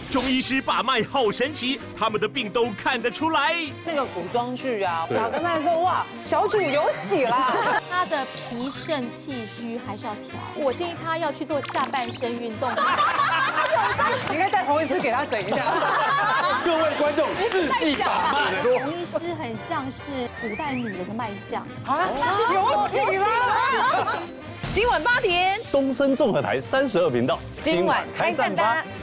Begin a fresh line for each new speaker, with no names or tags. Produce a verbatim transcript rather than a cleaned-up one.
中医师把脉好神奇，他们的病都看得出来。
那个古装剧啊，老跟他说哇，小主有喜啦。
他的脾肾气虚还是要调，我建议他要去做下半身运动。
你应该带洪医师给他整一下。
各位观众，世纪把脉说，
洪医师很像是古代女人的脉象
啊，有喜啦。今晚八点，
东森综合台三十二频道，
今晚开战吧。